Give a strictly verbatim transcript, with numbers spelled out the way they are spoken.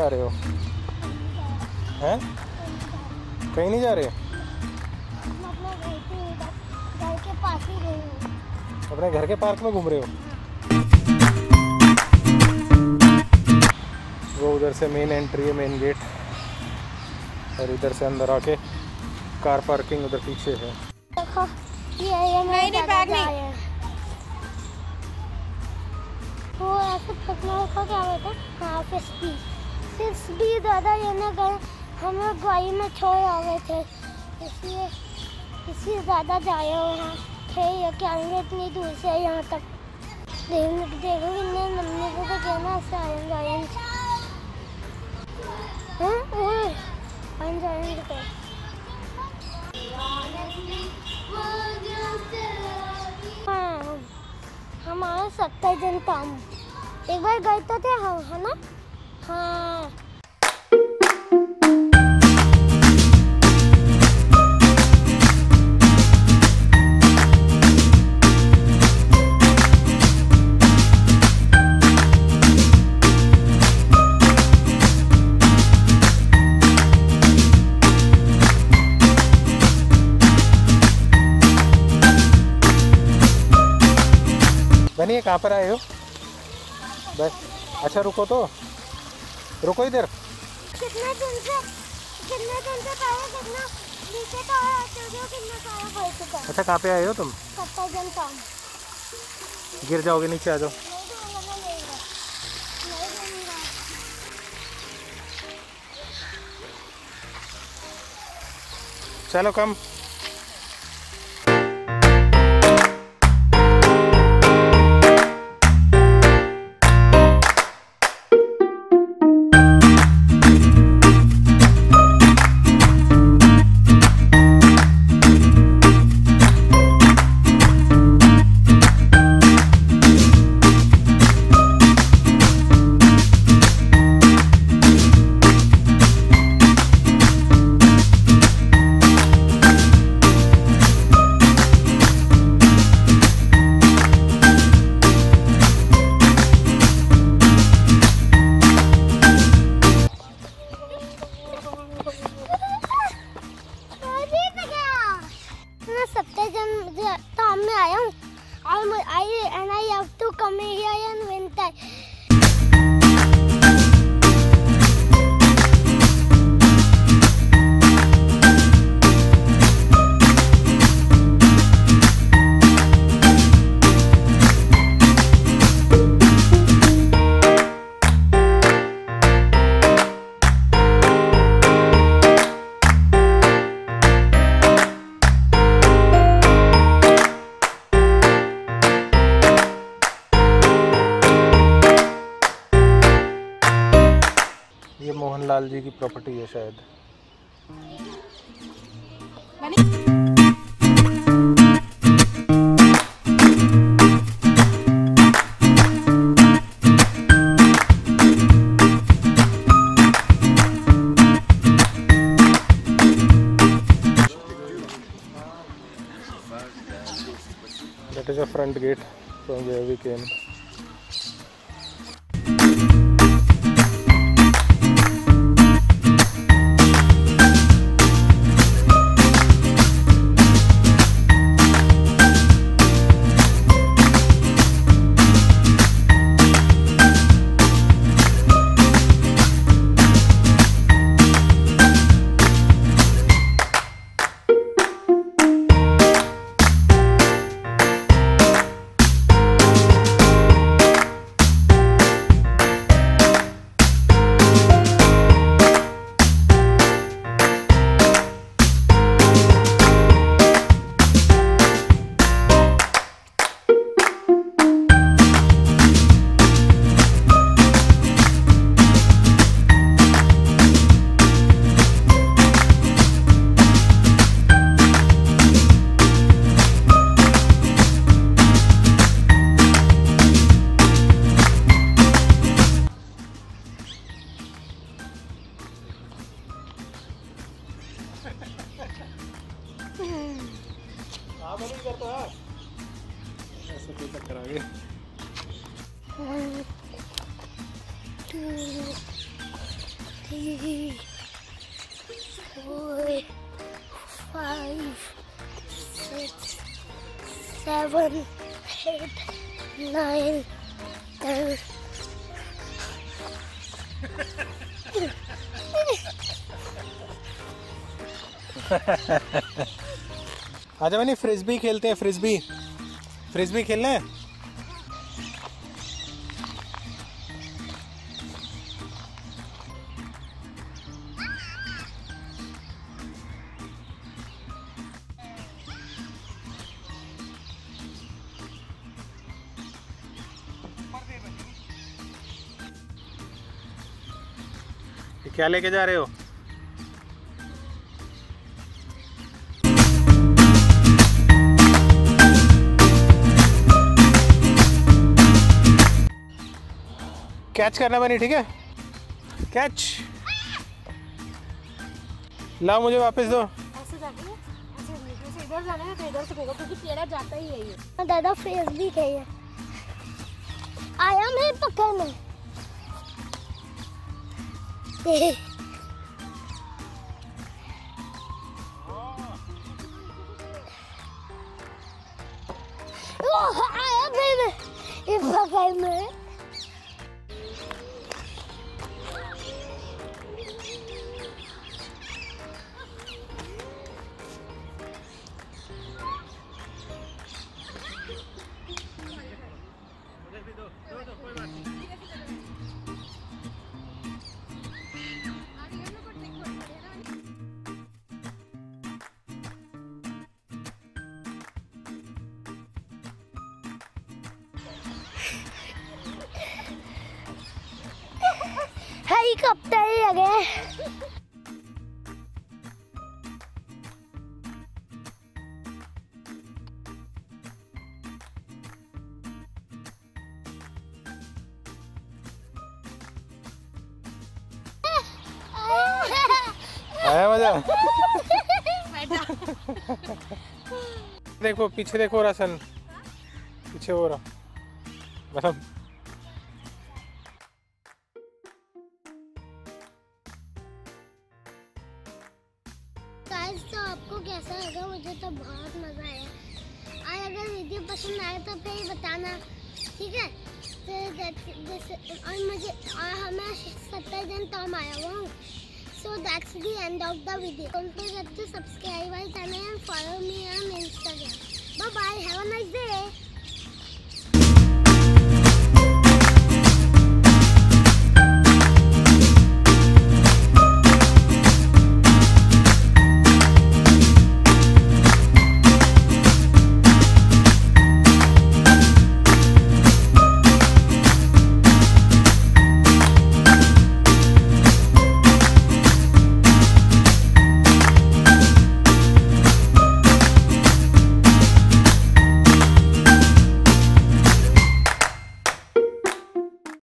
रहे हो? हैं? कहीं नहीं जा रहे? घर के पास ही गई हूँ। अपने घर के पार्क में घूम रहे हो? वो उधर से मेन एंट्री है, मेन गेट, और इधर से अंदर आके कार पार्किंग उधर पीछे है। देखो ये ये नहीं नहीं बैग नहीं वो ऐसे पकना का क्या होता है? हाँ फिश भी फिश भी दादा ये ना गए हम लोग गाड़ी में छोड़ आ गए थे, इसलिए इसलिए ज़्यादा जाए वहाँ थे या क्या आएंगे इतनी दूर से यहाँ तक। देखो देखो कितने लंबे को तो कहना ऐसे आएंगे आएंगे हाँ ओए आएंगे आएंगे तो हाँ हमारा सफदरजंग टॉम्ब एक बार गए तो थे हम है ना। हाँ बनिए, कहाँ पर आए हो? बस अच्छा रुको तो रुको इधर। कितने दिन से कितने दिन से पहले कितना नीचे का स्टूडियो कितना सारा भर चुका है। अच्छा कहाँ पे आए हो तुम? सफदरजंग टॉम्ब। गिर जाओगे, नीचे आ जाओ। चलो कम। टॉम्ब में आया हूँ and I have to come here in winter. ये मोहनलाल जी की प्रॉपर्टी है शायद। That is a front gate from where we came. three, four, five, six, seven, eight, nine, ten. आजा मैंने फ्रिस्बी खेलते हैं। फ्रिस्बी फ्रिस्बी खेलना है। क्या लेके जा रहे हो? कैच करना बनी, ठीक है? कैच लाओ, मुझे वापस दो। ऐसे जाके ऐसे ऐसे इधर जाना है तो इधर से फेंको क्योंकि टेढ़ा जाता ही है ये। दादा फेस भी चाहिए। आया मैं पकड़ने। ओह आया मैं ये पकड़ने। हेलीकॉप्टर ही लगे। आया मजा? देखो पीछे देखो रासन, पीछे हो रहा मतलब। तो आपको कैसा लगा? मुझे तो बहुत मजा आया। और अगर वीडियो पसंद आए तो फिर बताना, ठीक है? तो और मुझे और हमें सफदरजंग टॉम्ब आया हुआ हूँ। So that's the end of the video. Don't forget to subscribe our channel and follow me on Instagram. Bye bye. Have a nice day.